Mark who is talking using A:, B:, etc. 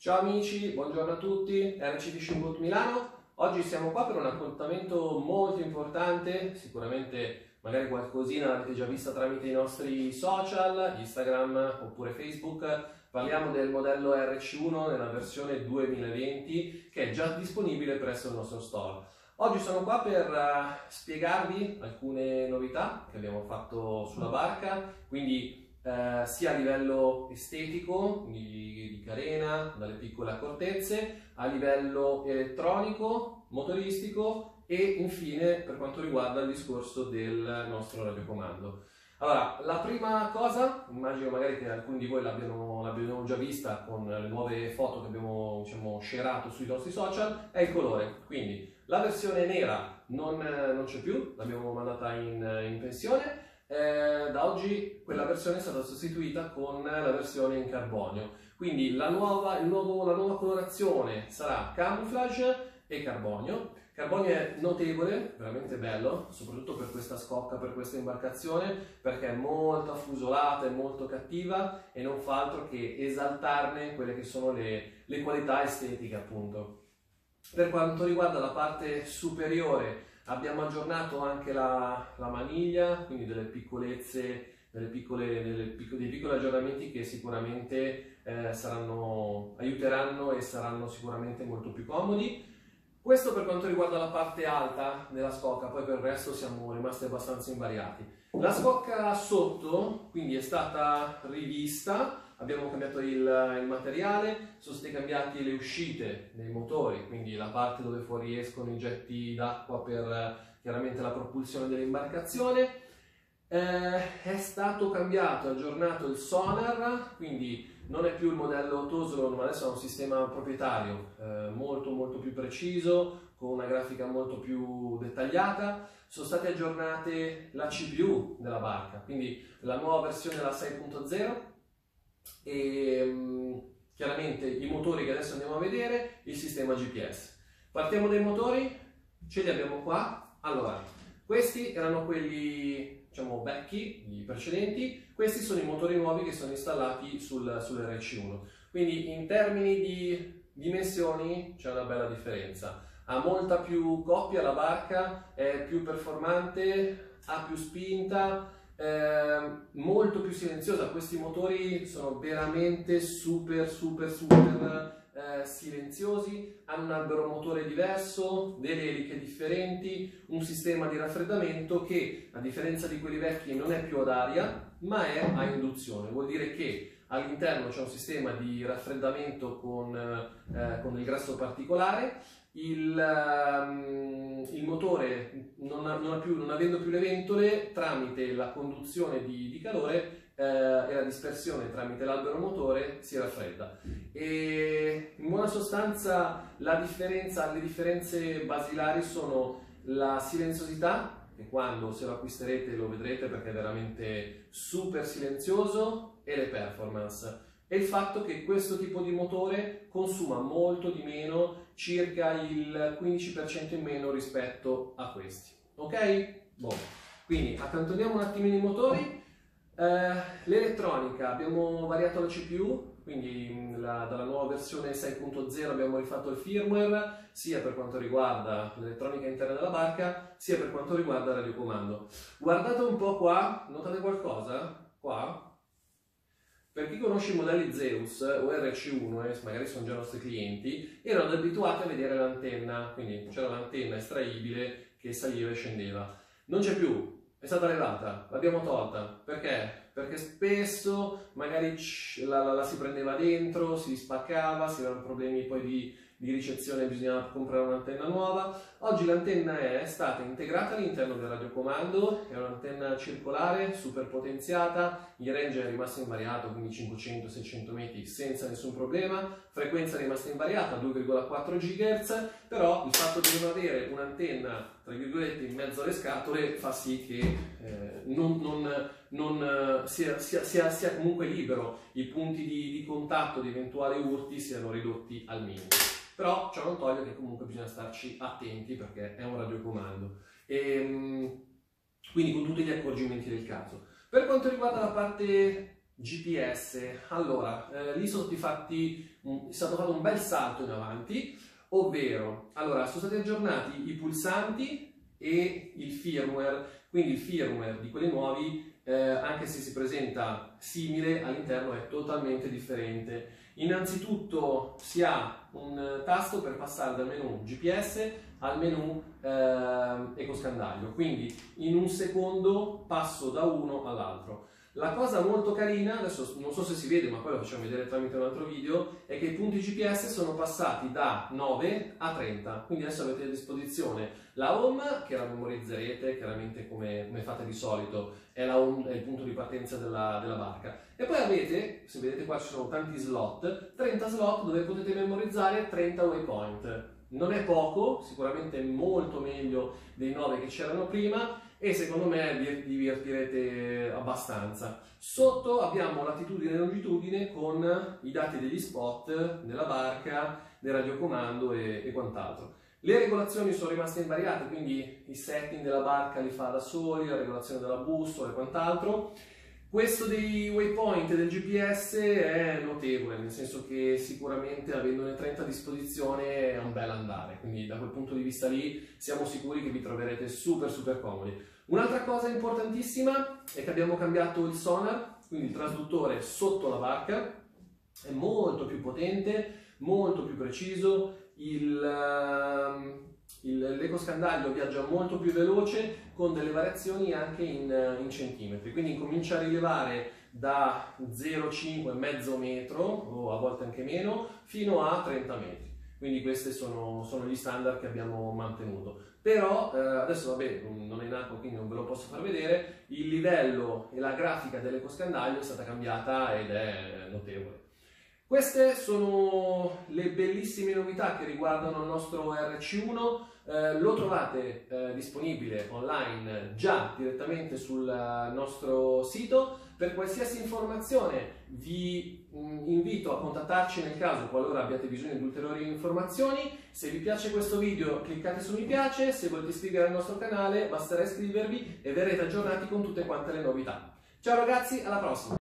A: Ciao amici, buongiorno a tutti, RC Fishing Boat Milano. Oggi siamo qua per un appuntamento molto importante, sicuramente magari qualcosina l'avete già vista tramite i nostri social, Instagram oppure Facebook. Parliamo del modello RC1 nella versione 2020 che è già disponibile presso il nostro store. Oggi sono qua per spiegarvi alcune novità che abbiamo fatto sulla barca, quindi sia a livello estetico, quindi di carena, dalle piccole accortezze, a livello elettronico, motoristico e infine per quanto riguarda il discorso del nostro radiocomando. Allora, la prima cosa, immagino magari che alcuni di voi l'abbiano già vista con le nuove foto che abbiamo shareato sui nostri social, è il colore. Quindi la versione nera non c'è più, l'abbiamo mandata in pensione. Da oggi quella versione è stata sostituita con la versione in carbonio, quindi la nuova colorazione sarà camouflage e carbonio. Carbonio è notevole, veramente bello, soprattutto per questa scocca, per questa imbarcazione, perché è molto affusolata, è molto cattiva e non fa altro che esaltarne quelle che sono le qualità estetiche, appunto. Per quanto riguarda la parte superiore, abbiamo aggiornato anche la maniglia, quindi delle piccolezze, dei piccoli aggiornamenti che sicuramente aiuteranno e saranno sicuramente molto più comodi. Questo per quanto riguarda la parte alta della scocca, poi per il resto siamo rimasti abbastanza invariati. La scocca sotto quindi è stata rivista. Abbiamo cambiato il materiale, sono state cambiate le uscite dei motori, quindi la parte dove fuoriescono i getti d'acqua per chiaramente la propulsione dell'imbarcazione. È stato cambiato, aggiornato il sonar, quindi non è più il modello Toslon, ma adesso è un sistema proprietario molto più preciso, con una grafica molto più dettagliata. Sono state aggiornate la CPU della barca, quindi la nuova versione è la 6.0. e chiaramente i motori che adesso andiamo a vedere, il sistema GPS. Partiamo dai motori, ce li abbiamo qua. Allora, questi erano quelli vecchi, i precedenti, questi sono i motori nuovi che sono installati sull'RC1, quindi in termini di dimensioni c'è una bella differenza. Ha molta più coppia la barca, è più performante, ha più spinta, molto più silenziosa. Questi motori sono veramente super silenziosi, hanno un albero motore diverso, delle eliche differenti, un sistema di raffreddamento che a differenza di quelli vecchi non è più ad aria ma è a induzione. Vuol dire che all'interno c'è un sistema di raffreddamento con del grasso particolare. Il motore, non avendo più le ventole, tramite la conduzione di calore e la dispersione tramite l'albero motore si raffredda. E in buona sostanza le differenze basilari sono la silenziosità, che quando se lo acquisterete lo vedrete perché è veramente super silenzioso, e le performance. E il fatto che questo tipo di motore consuma molto di meno, circa il 15% in meno rispetto a questi. Ok? Boh. Quindi accantoniamo un attimino i motori. L'elettronica, abbiamo variato la CPU, quindi dalla nuova versione 6.0 abbiamo rifatto il firmware, sia per quanto riguarda l'elettronica interna della barca, sia per quanto riguarda il radiocomando. Guardate un po' qua, notate qualcosa? Qua? Per chi conosce i modelli Zeus o RC1, e magari sono già nostri clienti, erano abituati a vedere l'antenna, quindi c'era l'antenna estraibile che saliva e scendeva. Non c'è più, è stata levata, l'abbiamo tolta. Perché? Perché spesso magari la si prendeva dentro, si spaccava, si avevano problemi poi di ricezione, bisognava comprare un'antenna nuova. Oggi l'antenna è stata integrata all'interno del radiocomando, è un'antenna circolare, super potenziata, il range è rimasto invariato, quindi 500-600 metri senza nessun problema, frequenza è rimasta invariata, 2,4 GHz, però il fatto di non avere un'antenna, tra virgolette, in mezzo alle scatole fa sì che sia comunque libero, i punti di contatto di eventuali urti siano ridotti al minimo. Però ciò non toglie che comunque bisogna starci attenti perché è un radiocomando. Quindi con tutti gli accorgimenti del caso. Per quanto riguarda la parte GPS. Allora, lì sono è stato fatto un bel salto in avanti, ovvero, allora, sono stati aggiornati i pulsanti e il firmware, quindi il firmware di quelli nuovi, anche se si presenta simile, all'interno è totalmente differente. Innanzitutto si ha un tasto per passare dal menu GPS al menu ecoscandaglio, quindi in un secondo passo da uno all'altro. La cosa molto carina, adesso non so se si vede, ma poi lo facciamo vedere tramite un altro video, è che i punti GPS sono passati da 9 a 30, quindi adesso avete a disposizione la home, che la memorizzerete chiaramente come fate di solito, è la home, è il punto di partenza della barca, e poi avete, se vedete qua ci sono tanti slot, 30 slot dove potete memorizzare 30 waypoint. Non è poco, sicuramente molto meglio dei 9 che c'erano prima, e secondo me vi divertirete abbastanza. Sotto abbiamo latitudine e longitudine con i dati degli spot della barca, del radiocomando e quant'altro. Le regolazioni sono rimaste invariate, quindi i setting della barca li fa da soli, la regolazione della bussola e quant'altro. Questo dei waypoint e del GPS è notevole, nel senso che sicuramente avendone 30 a disposizione è un bel andare, quindi da quel punto di vista lì siamo sicuri che vi troverete super comodi. Un'altra cosa importantissima è che abbiamo cambiato il sonar, quindi il trasduttore sotto la barca è molto più potente, molto più preciso, l'ecoscandaglio viaggia molto più veloce con delle variazioni anche in centimetri, quindi incomincia a rilevare da 0,5, mezzo metro o a volte anche meno fino a 30 metri, quindi questi sono gli standard che abbiamo mantenuto. Però adesso vabbè, non è nato quindi non ve lo posso far vedere, il livello e la grafica dell'ecoscandaglio è stata cambiata ed è notevole. Queste sono le bellissime novità che riguardano il nostro RC1, lo trovate disponibile online già direttamente sul nostro sito. Per qualsiasi informazione vi invito a contattarci nel caso qualora abbiate bisogno di ulteriori informazioni. Se vi piace questo video cliccate su mi piace, se volete iscrivervi al nostro canale basterà iscrivervi e verrete aggiornati con tutte quante le novità. Ciao ragazzi, alla prossima!